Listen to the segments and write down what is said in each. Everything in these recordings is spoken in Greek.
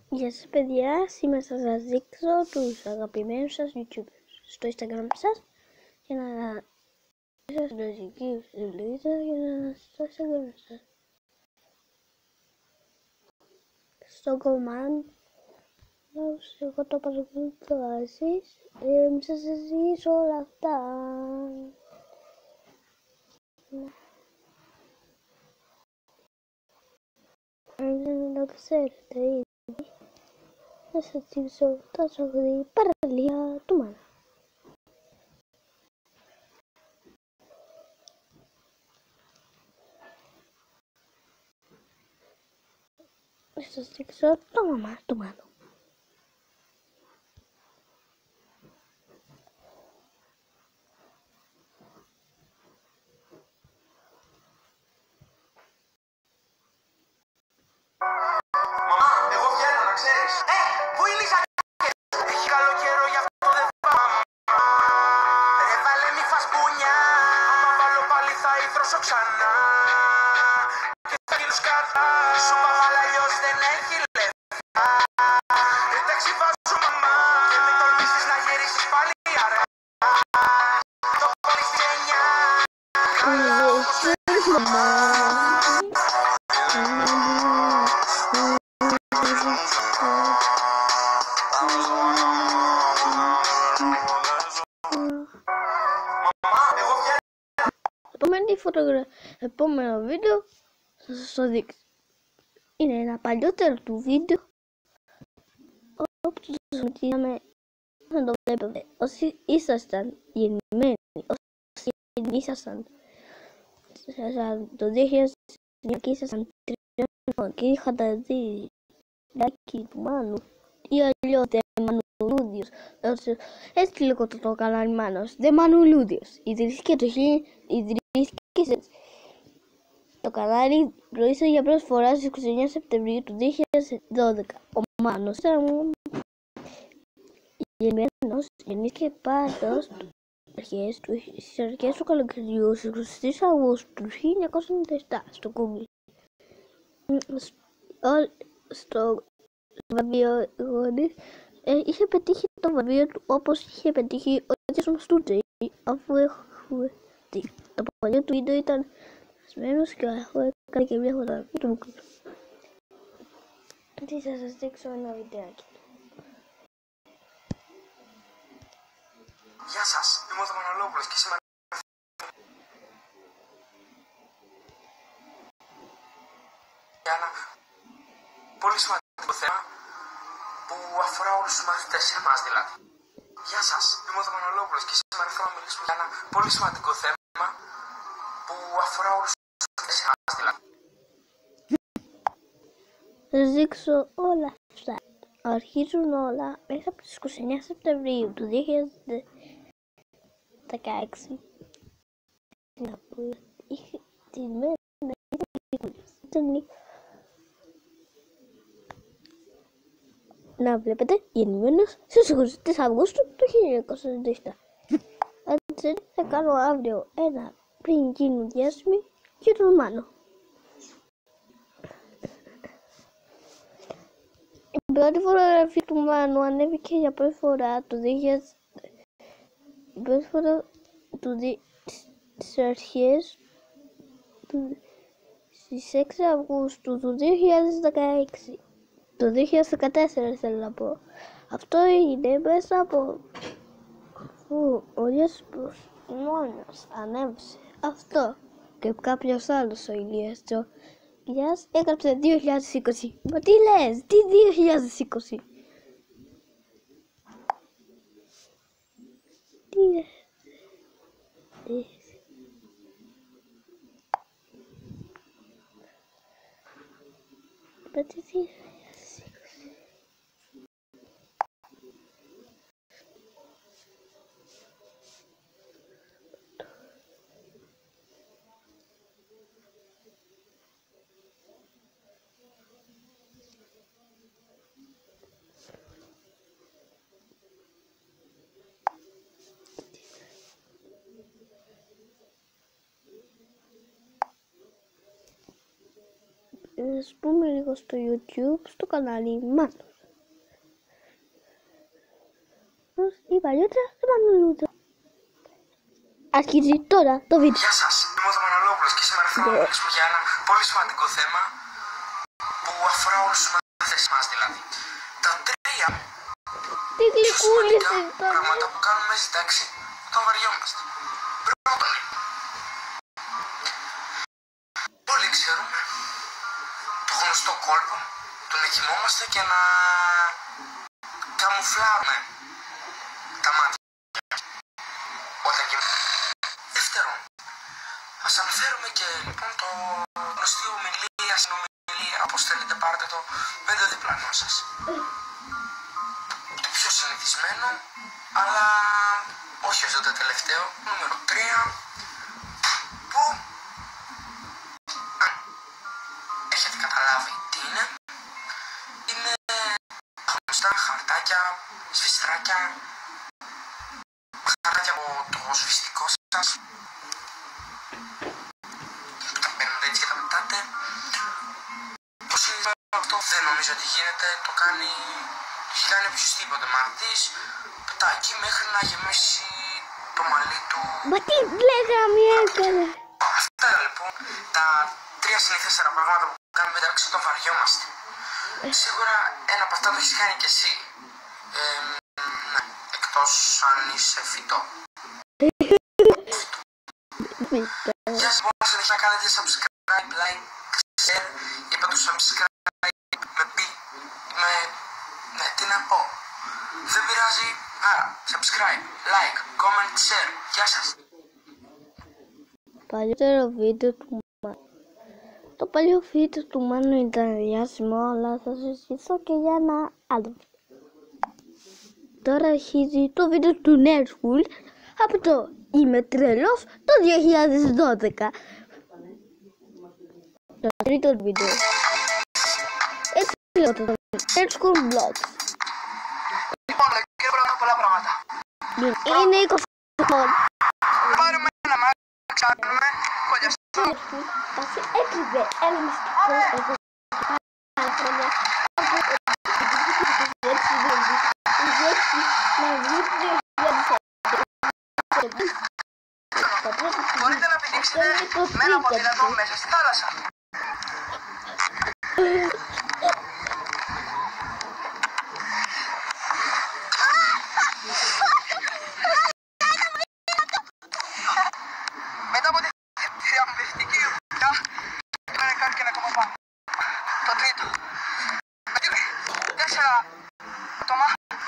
Γεια σας παιδιά, σήμερα θα σας δείξω τους αγαπημένους σας YouTubers στο Instagram σας για να σας λογική σελίδα για να στο Instagram σας. Στο command, εγώ το παρακολουθώ εσείς, σας ζήσω όλα αυτά. Αν δεν το ξέρετε ήδη, θα σας δείξω τα ζωγρή παραλία του Μάνα. Θα σας δείξω το μαμά του Μάνου. Μαμά, εγώ βγαίνω να ξέρεις. Πού είναι η ζακέτες? Έχει καλό καιρό γι' αυτό δεν πάμε. Ρε βάλε μη φας μπουνιά. Άμα βάλω πάλι θα υδρώσω ξανά. Και θα γίνω σκατά. Σου παγάλα αλλιώς δεν έχει λεφτά. Εντάξει βάζω μαμά. Και μην τολμήσεις να γυρίσεις πάλι αρά. Το πάλι στη γενιά. Καλά όπως θέλεις μαμά. Επόμενο βίντεο θα σας το δείξω. Είναι ένα παλιότερο του βίντεο όπου τους μετρήσαμε να το βλέπετε. Όσοι ήσασταν γεννημένοι, όσοι ήσασταν το 2000 και ήσασταν 3 και είχατε δει λάκι του Μάνου ή αλλιώς Μανουλούδιος, έτσι λίγο το κανάλι Μάνος, Δε Μανουλούδιος, ιδρύθηκε το κανάλι προήλθε για πρώτη φορά στις 29 Σεπτεμβρίου του 2012. Ο Μάνος γεννήθηκε πάντως στις αρχές του καλοκαιριού στις 23 Αυγούστου του 1997 στο Κούγκλι. Στο βραβείο γονείς είχε πετύχει το βραβείο του όπως είχε πετύχει ο Jason Stutzey, αφού έχουμε δει. Το παλιό του βίντεο ήταν ασμένος και έχω κάνει και μια φωτογραφία του μπουκού. Τι θα σας δείξω ένα βιντεάκι. Γεια σας, είμαι ο Δαμανολόπουλος και σήμερα για ένα πολύ σημαντικό θέμα που αφορά όλους τους μαθητές, εμάς δηλαδή. Γεια σας, είμαι ο Δαμανολόπουλος και σήμερα θέλω να μιλήσουμε για ένα πολύ σημαντικό θέμα που αφορά όλους τους μαθητές, εμάς δηλαδή. Θα σας δείξω όλα αυτά. Αρχίζουν όλα μέσα από τις 29 Σεπτεμβρίου του 2016. Την μέρα ήταν να βλέπετε γεννημένος στις 23 Αυγούστου του 1997. Έτσι θα κάνω αύριο ένα πριν γίνουν διάσημοι για τον Μάνο. Η πρώτη φωτογραφία του Μάνου ανέβηκε για πρώτη φορά το 2000. Η πρώτη φορά στις αρχές στις 6 Αυγούστου του 2016. Το 2014 θέλω να πω. Αυτό έγινε μέσα από αφού ο Ιέσπρος μόνος ανέβησε αυτό και κάποιος άλλος ο Ηλίας Τζογιάς έγραψε 2020. Μα τι λες, τι 2020? Τι λες? Μα τι 2020? Να πούμε λίγο στο YouTube, στο κανάλι Μάνος. όπως είπα παλιότερα στο Μανολούδο. Αρχίζει τώρα το βίντεο. Γεια σας, είμαι ο Δαμανολόπουλος και σήμερα θέλω να μιλήσουμε για ένα πολύ σημαντικό θέμα που αφορά όλους τους μαθητές μας δηλαδή. Τα τρία Τι γλυκούλης πράγματα που κάνουμε στη τάξη όταν βαριόμαστε. Πρώτον, όλοι ξέρουμε το γνωστό κόλπο του να κοιμόμαστε και να καμουφλάρουμε τα μάτια όταν κοιμόμαστε. Δεύτερον, ας αναφέρουμε και λοιπόν το γνωστή ομιλία, συνομιλία, όπως θέλετε πάρτε το, με το διπλανό σας. Το πιο συνηθισμένο, αλλά όχι αυτό το τελευταίο, νούμερο 3, που αν έχετε καταλάβει τι είναι, είναι γνωστά χαρτάκια, σφιστράκια, χαρτάκια από το σφιστικό σας, που τα παίρνετε έτσι και τα πετάτε. Πώς είναι αυτό, δεν νομίζω ότι γίνεται, το κάνει οποιοσδήποτε μαθητής, πετάει εκεί μέχρι να γεμίσει το μαλλί του. Μα τι λέγαμε έκανε. Αυτά λοιπόν τα τρία συνηθέστερα πράγματα που κάνουμε εντάξει όταν βαριόμαστε. Σίγουρα ένα από αυτά το έχεις κάνει και εσύ. Ναι, εκτός αν είσαι φυτό. Γεια σας, μπορείτε συνεχεία να κάνετε subscribe, like, share. Είπα το subscribe με πι, ναι, τι να πω. Δεν πειράζει, άρα subscribe, like, comment, share. Γεια σας. Παλιότερο βίντεο του Μάνου. Το παλιό βίντεο του Μάνου ήταν διάσημο, αλλά θα σας ζητήσω και για ένα άλλο βίντεο. Τώρα αρχίζει το βίντεο του Nerdschool από το Είμαι τρελός το 2012. Το τρίτο βίντεο. Έτσι λέω το Nerdschool Vlogs. Λοιπόν, κύριε Πράγμα, πολλά πράγματα. Είναι 20 χρόνια. Πάρουμε ένα μάτι, ψάχνουμε, κολλιαστό. Πάση έκρυβε ένα μυστικό εγώ άλλα χρόνια από το 2006 Μπορείτε να πηδήξετε με ένα ποδήλατο μέσα στη θάλασσα. Μετά από τη θριαμβευτική δουλειά, έκανε κάτι και ένα ακόμα πάνω. Το τρίτο. Με 4 άτομα.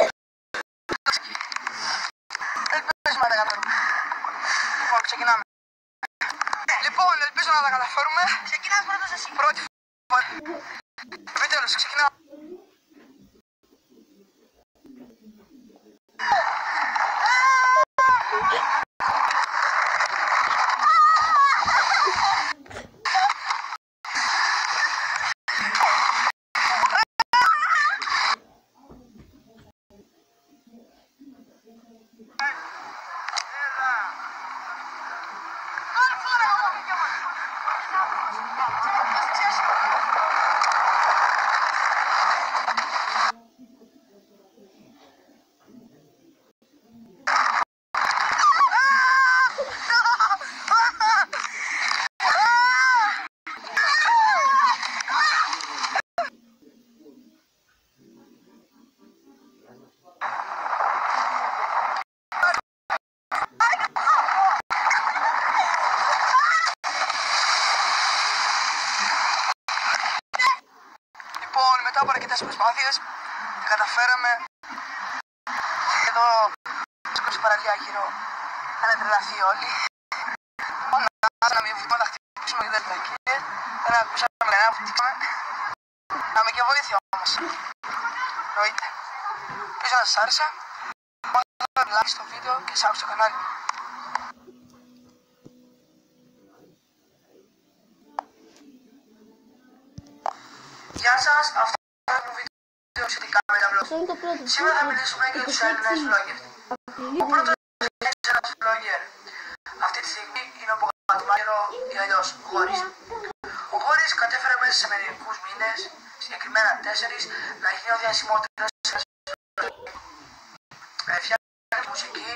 Ελπίζουμε να τα καταφέρουμε. Λοιπόν, ξεκινάμε. Λοιπόν, ελπίζω να τα καταφέρουμε. Ξεκινάς πρώτος εσύ. Πρώτη φορά. Επιτέλους, ξεκινάμε. Μετά από αρκετές προσπάθειες καταφέραμε εδώ στην παραλία γύρω να τρελαθεί όλοι. Να μην βγούμε να χτυπήσουμε και δεν ήταν εκεί. Δεν ακούσαμε κανένα που χτυπάμε. Να με και βοήθεια όμως. Εννοείται. Ελπίζω να σας άρεσε. Βάλτε like στο βίντεο και subscribe στο κανάλι. Γεια σας, αυτό είναι το βίντεο σχετικά με τα vlog. Σήμερα θα μιλήσουμε για τους Έλληνες vloggers. Ο πρώτος είναι ένας vlogger. Αυτή τη στιγμή είναι ο Πογατουμάκερο ή αλλιώς Γόρης. Ο Γόρης κατέφερε μέσα σε μερικούς μήνες, συγκεκριμένα 4, να γίνει ο διασημότερος μουσική,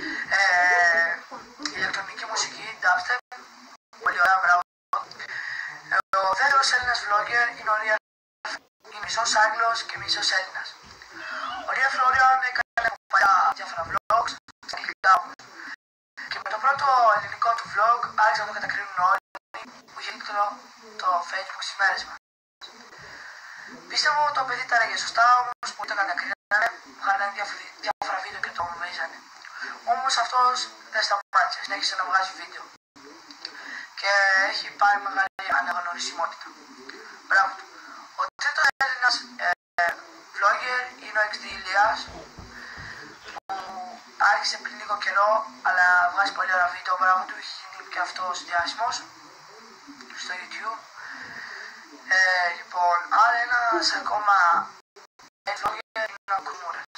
ηλεκτρονική μουσική, dubstep, πολύ ωραία, μπράβο. Ο δεύτερος Έλληνας vlogger είναι ο Real Florian, είναι μισός Άγγλος και μισός Έλληνας. Ο Real Florian έκανε παλιά διάφορα vlogs, αγγλικά όμως. Και με το πρώτο ελληνικό του vlog άρχισαν να το κατακρίνουν όλοι, που είχε το Facebook στις μέρες μας. Πίστευω το παιδί τα έλεγε σωστά, όμως που ήταν κατακρίνανε, μου είχαν διάφορα βίντεο και το νομίζανε. Όμως αυτός δεν σταμάτησε, συνέχισε να βγάζει βίντεο. Και έχει πάρει μεγάλη αναγνωρισιμότητα. Μπράβο του. Ο τρίτος Έλληνας vlogger είναι ο XD Ηλίας, που άρχισε πριν λίγο καιρό, αλλά βγάζει πολύ ωραία βίντεο. Μπράβο του, έχει γίνει και αυτός διάσημος στο YouTube. Λοιπόν, άρα ένας ακόμα vlogger είναι ο Κουτσμούρας.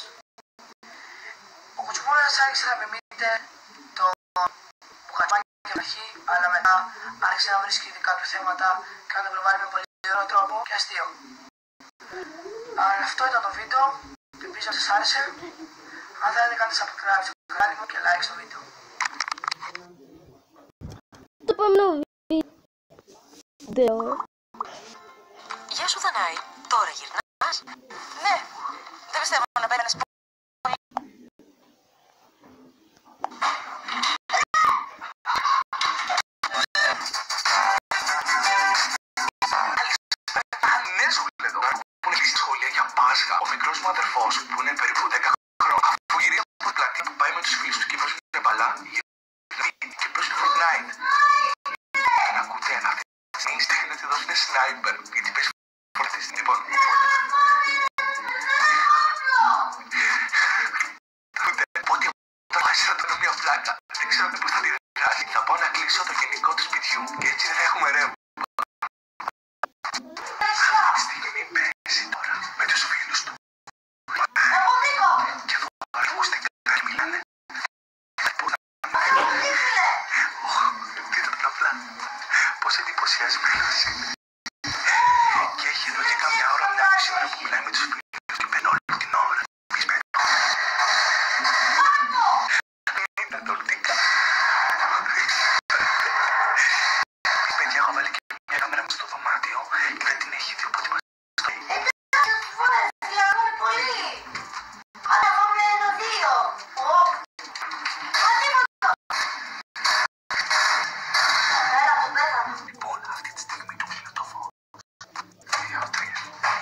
Ο Κουτσμούρας άρχισε να μιμείται το μπουχατσάκι και αρχή, αλλά μετά άρχισε να βρίσκει δικά του θέματα και να το προβάλλει με πολύ ωραίο τρόπο και αστείο. Αυτό ήταν το βίντεο, ελπίζω να σας άρεσε. Αν θέλετε κάντε subscribe στο κανάλι μου και like στο βίντεο. Το επόμενο βίντεο. Γεια σου Δανάη, τώρα γυρνάς? Ναι, δεν πιστεύω να πέρανες πολύ. Ναι, σχολεία εδώ που είναι κλείσει σχολεία για Πάσχα. Ο μικρός μου αδερφός που είναι περίπου 10 χρόνια, που γυρίζει από την πλατεία που πάει με τους φίλους του και παίζουν μπαλά, και παίζουν Fortnite. Να ακούτε αυτή τη στιγμή στέλνετε εδώ είναι sniper, γιατί παίζει Fortnite. Λοιπόν, οπότε όταν βάζει να το μια φλάκα, δεν ξέρω πώς θα τη δράσει. Θα πάω να κλείσω το γενικό του σπιτιού και έτσι δεν θα έχουμε ρεύμα. Στιγμή παίζει τώρα με τους φίλους του. Και εδώ ακουστικά μιλάνε. Δείτε τον απλά πως εντυπωσιασμένος είναι. Και έχει εδώ και κάποια ώρα, μια μισή ώρα που μιλάει με τους φίλους και μπαίνει όλη την ώρα. Είναι αντολτικά. Παιδιά, έχω βάλει και μια κάμερα μου στο δωμάτιο και δεν την έχει δει, οπότε μας στο ίδιο. Λοιπόν, αυτή τη στιγμή του κλείνω το φως. 2, 3.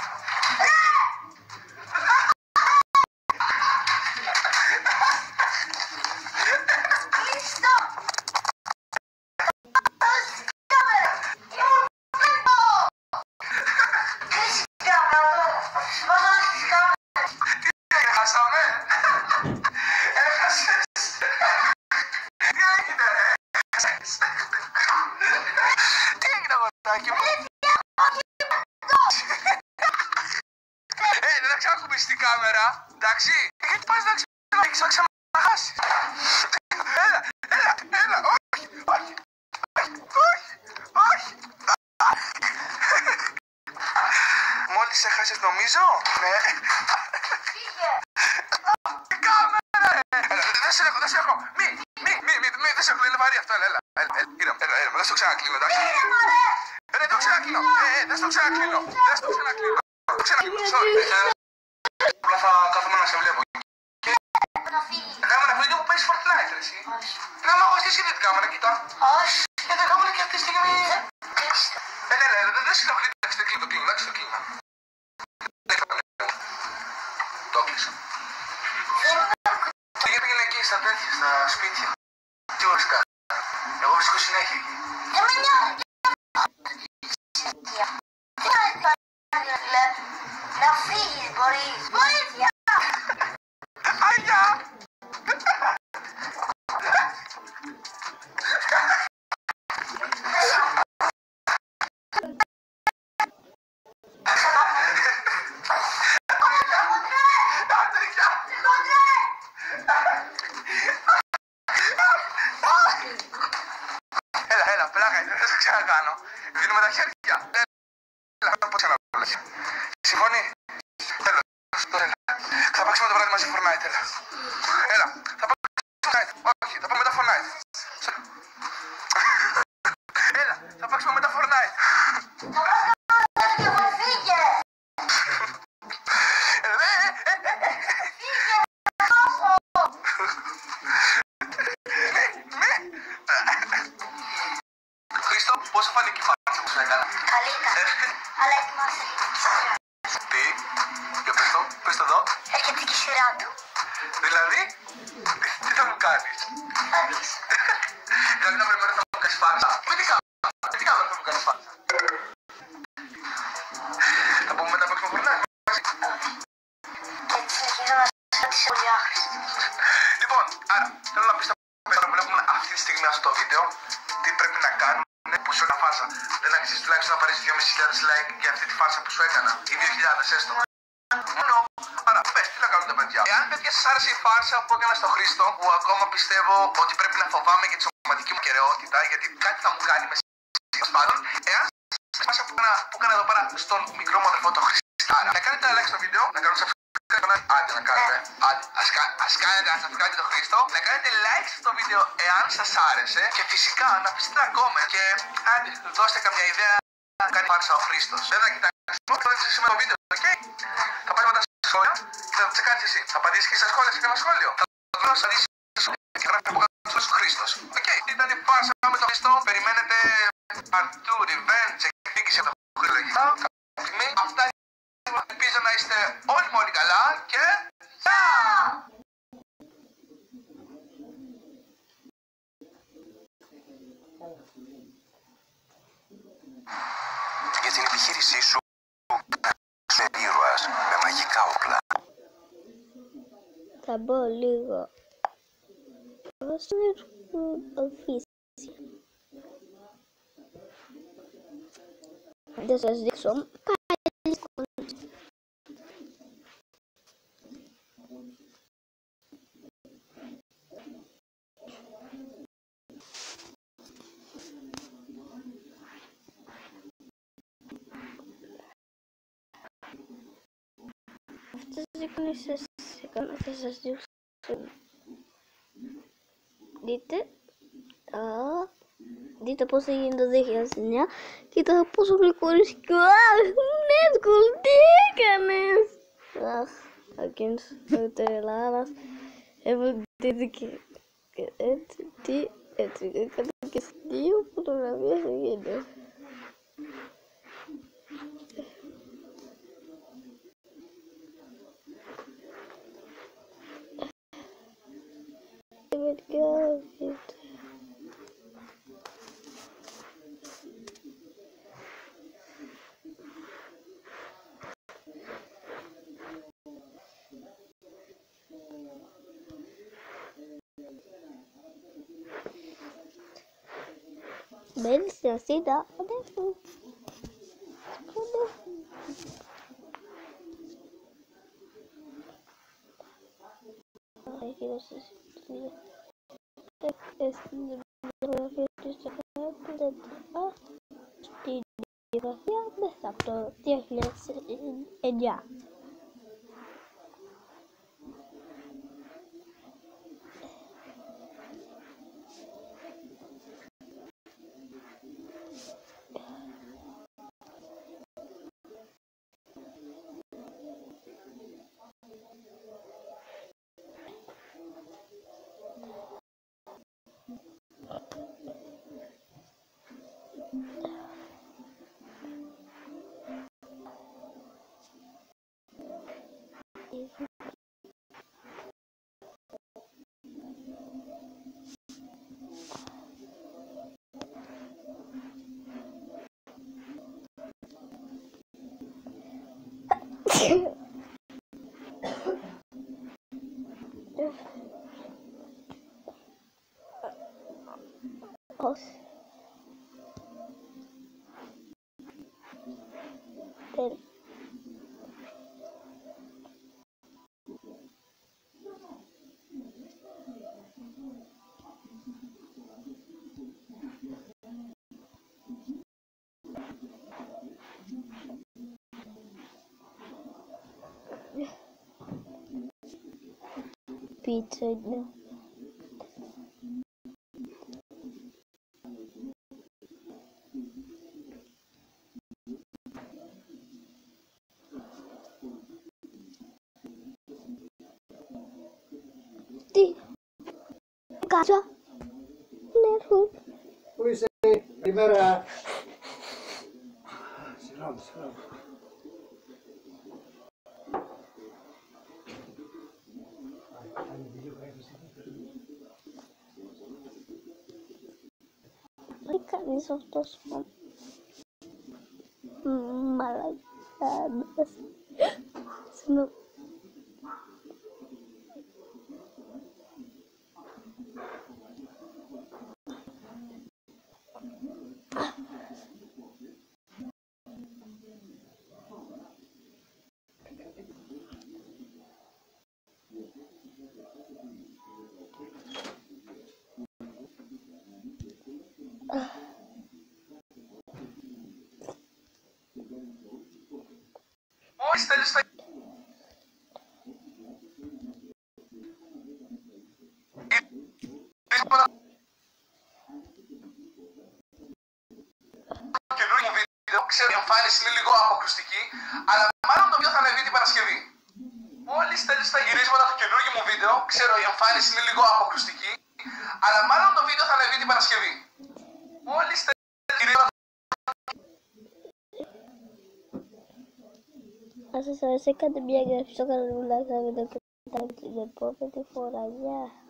Χάσαμε! Έχασες! Τι έγινε ρε! Έχασες! Τι έγινε αγοράκι μου! Δεν θα ξανακουμπήσεις την κάμερα, εντάξει! Γιατί πας να ξαναχάσεις! Έλα, όχι! Μόλις έχασες νομίζω, ναι. Δεν σε έχω, δεν σε έχω, είναι βαρύ αυτό, έλα, δεν στο ξανακλείνω, εντάξει. Δεν το ξανακλείνω, δεν στο ξανακλείνω, sorry. Απλά θα κάθομαι να σε βλέπω. Κάμερα βίντεο που παίζεις Fortnite, ρε εσύ. Να μ' αγωστείς και την κάμερα, κοίτα. Όχι. Δεν κάμερα και αυτή τη στιγμή. Δεν σε ενοχλεί, εντάξει, το κλείνω. Το κλείσα. Γιατί πήγαινε εκεί στα τέτοια, στα σπίτια. Τι ώρες κάνει. Εγώ βρίσκω συνέχεια εκεί. Να φύγεις μπορείς. Βοήθεια! Αγιά! Έλα, πλάκα είναι, δεν θα ξανακάνω. Δίνουμε τα χέρια. Έλα, θα πω ξανά. Συμφωνεί. Έλα, θα παίξουμε το βράδυ μαζί Fortnite, έλα. θα πάμε μετά Fortnite. Έλα, θα παίξουμε μετά Fortnite. Και φύγε! Χρήστο, πόσο φανική φάτσα μου σου έκανα. Καλή ήταν. Αλλά ετοιμάσαι. Τι, για πες το εδώ. Έρχεται και η σειρά του. Δηλαδή, τι θα μου κάνεις. Θα δεις. Δηλαδή να περιμένω θα μου κάνεις φάρσα. Με τι κάμερα θα μου κάνεις φάρσα. Θα πούμε μετά παίξουμε Fortnite. Και συνεχίζω να σας ρωτήσω πολύ άχρηστη. Λοιπόν, άρα θέλω να πεις στα παιδιά που βλέπουμε αυτή τη στιγμή αυτό το βίντεο τι πρέπει να κάνουν που σου έκανα φάρσα. Δεν αξίζει τουλάχιστον να πάρεις 2.500 like για αυτή τη φάρσα που σου έκανα ή 2.000 έστω. Μόνο, άρα πες τι θα κάνουν τα παιδιά. Εάν παιδιά σας άρεσε η φάρσα που έκανα στο Χρήστο, που ακόμα πιστεύω ότι πρέπει να φοβάμαι για τη σωματική μου κεραιότητα, γιατί κάτι θα μου κάνει με σπάντων, εάν σας φάρσα που έκανα εδώ πέρα στον μικρό μου αδερφό το Χριστάρα, να κάνετε ένα like στο βίντεο, να κάνετε subscribe, άντε να κάνετε, ας κάνετε ένα subscribe το Χρήστο, να κάνετε like στο βίντεο εάν σας άρεσε και φυσικά να αφήσετε ένα comment και άντε δώστε καμιά ιδέα να κάνει φάρσα ο Χρήστος. Δεν θα κοιτάξουμε, θα δείξεις σήμερα το βίντεο, ok? Θα πάει μετά στα σχόλια και θα το τσεκάρεις εσύ. Θα απαντήσεις και στα σχόλια σε κανένα σχόλιο. Θα το δώσεις στα σχόλια και γράφει από κάτω στο Χρήστος. Οκ, ήταν η φάρσα με τον Χρήστο. Περιμένετε part 2, revenge, εκδίκηση από τα χρηλογικά. Αυτά ελπίζω να είστε όλοι καλά και... Για την επιχείρησή σου είσαι ήρωας με μαγικά όπλα. Θα μπω λίγο στο official. Δεν σας δείξω. Αυτές οι εικόνες θα σας δείξω. Δείτε πώς έγινε το 2009. Κοίτα πόσο γλυκόρισκο. Αχ, Νέτκουλ, τι έκανες. Αχ, εκείνος ο τρελάρας. Έβαλε και έτσι έκανα και 2 φωτογραφίες εκείνες. Μπαίνεις στην ασίδα. Στη βιογραφία μέσα από το 2009. Pizza. Βάζω. Νερό. Πού είσαι, καλημέρα. Συγγνώμη. Τι κάνεις αυτός μαλακάδας. Συγγνώμη. Μόλις θέλεις τα καινούργιο μου βίντεο, ξέρω η εμφάνιση είναι λίγο αποκρουστική, αλλά μάλλον το βίντεο θα ανεβεί την Παρασκευή. Μόλις τέλειωσε τα γυρίσματα του καινούργιου μου βίντεο, ξέρω η εμφάνιση είναι λίγο αποκρουστική, αλλά μάλλον το βίντεο θα ανεβεί την Παρασκευή. Μόλις τέλειωσε τα γυρίσματα. Αν σας αρέσει, κάντε μια εγγραφή στο κανάλι μου, like, να μην το πετάξετε την επόμενη φορά. Γεια!